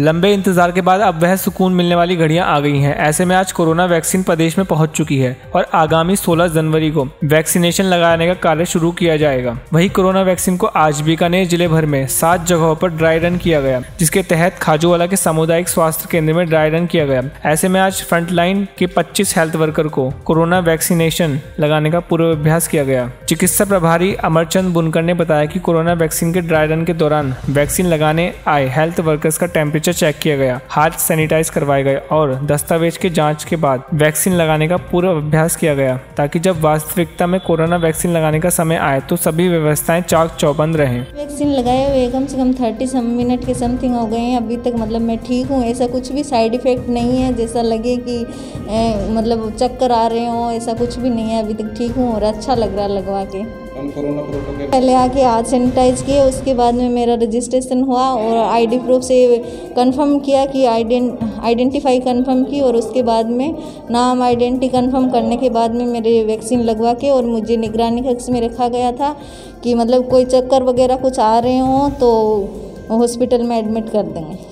लंबे इंतजार के बाद अब वह सुकून मिलने वाली घड़ियां आ गई हैं। ऐसे में आज कोरोना वैक्सीन प्रदेश में पहुंच चुकी है और आगामी 16 जनवरी को वैक्सीनेशन लगाने का कार्य शुरू किया जाएगा। वहीं कोरोना वैक्सीन को आज बीकानेर जिले भर में 7 जगहों पर ड्राई रन किया गया, जिसके तहत खाजूवाला के सामुदायिक स्वास्थ्य केंद्र में ड्राई रन किया गया। ऐसे में आज फ्रंटलाइन के 25 हेल्थ वर्कर को कोरोना वैक्सीनेशन लगाने का पूर्वाभ्यास किया गया। चिकित्सा प्रभारी अमरचंद बुनकर ने बताया कि कोरोना वैक्सीन के ड्राई रन के दौरान वैक्सीन लगाने आए हेल्थ वर्कर्स का टेम्परेचर चेक किया गया, हाथ सैनिटाइज करवाए गए और दस्तावेज के जांच के बाद वैक्सीन लगाने का पूर्वाभ्यास किया गया, ताकि जब वास्तविकता में कोरोना वैक्सीन लगाने का समय आए तो सभी व्यवस्थाएं चाक चौबंद रहें। वैक्सीन लगाए हुए कम से कम 30 मिनट के समथिंग हो गए हैं। अभी तक मतलब मैं ठीक हूँ, ऐसा कुछ भी साइड इफेक्ट नहीं है जैसा लगे कि मतलब चक्कर आ रहे हो, ऐसा कुछ भी नहीं है। अभी तक ठीक हूँ और अच्छा लग रहा है लगवा के। पहले आके हाथ सैनिटाइज किए, उसके बाद में मेरा रजिस्ट्रेशन हुआ और आईडी प्रूफ से कंफर्म किया कि आइडेंटिफाई कंफर्म की, और उसके बाद में नाम आइडेंटिटी कंफर्म करने के बाद में मेरे वैक्सीन लगवा के और मुझे निगरानी कक्ष में रखा गया था कि मतलब कोई चक्कर वगैरह कुछ आ रहे हों तो हॉस्पिटल में एडमिट कर देंगे।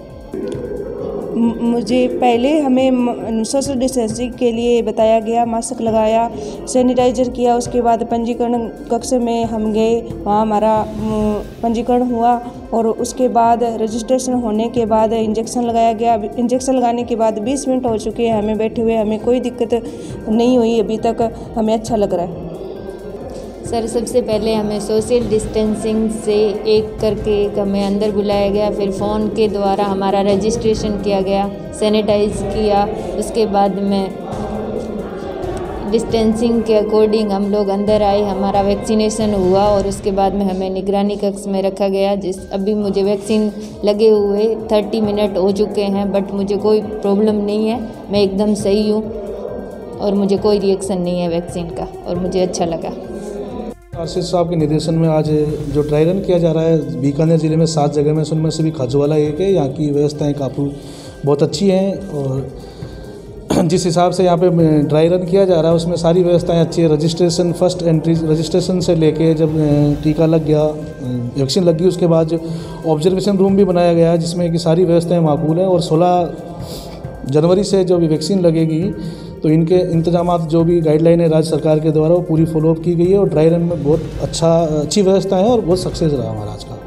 मुझे पहले हमें सोशल डिस्टेंसिंग के लिए बताया गया, मास्क लगाया, सैनिटाइजर किया। उसके बाद पंजीकरण कक्ष में हम गए, वहाँ हमारा पंजीकरण हुआ और उसके बाद रजिस्ट्रेशन होने के बाद इंजेक्शन लगाया गया। इंजेक्शन लगाने के बाद 20 मिनट हो चुके हैं हमें बैठे हुए, हमें कोई दिक्कत नहीं हुई अभी तक, हमें अच्छा लग रहा है। सर सबसे पहले हमें सोशल डिस्टेंसिंग से एक करके एक हमें अंदर बुलाया गया, फिर फ़ोन के द्वारा हमारा रजिस्ट्रेशन किया गया, सैनिटाइज किया। उसके बाद में डिस्टेंसिंग के अकॉर्डिंग हम लोग अंदर आए, हमारा वैक्सीनेशन हुआ और उसके बाद में हमें निगरानी कक्ष में रखा गया। अभी मुझे वैक्सीन लगे हुए 30 मिनट हो चुके हैं, बट मुझे कोई प्रॉब्लम नहीं है, मैं एकदम सही हूँ और मुझे कोई रिएक्शन नहीं है वैक्सीन का और मुझे अच्छा लगा। आशीष साहब के निर्देशन में आज जो ड्राई रन किया जा रहा है बीकानेर ज़िले में 7 जगह में, उनमें से भी खाजूवाला एक है। यहाँ की व्यवस्थाएं काफ़ी बहुत अच्छी हैं और जिस हिसाब से यहाँ पे ड्राई रन किया जा रहा है उसमें सारी व्यवस्थाएं अच्छी है। रजिस्ट्रेशन, फर्स्ट एंट्री रजिस्ट्रेशन से लेके जब टीका लग गया, वैक्सीन लग गई, उसके बाद जो ऑब्जर्वेशन रूम भी बनाया गया है जिसमें कि सारी व्यवस्थाएँ माकूल हैं। और 16 जनवरी से जो भी वैक्सीन लगेगी तो इनके इंतजामात जो भी गाइडलाइन है राज्य सरकार के द्वारा वो पूरी फॉलोअप की गई है और ड्राई रन में बहुत अच्छी व्यवस्था है और बहुत सक्सेस रहा हमारा आज का।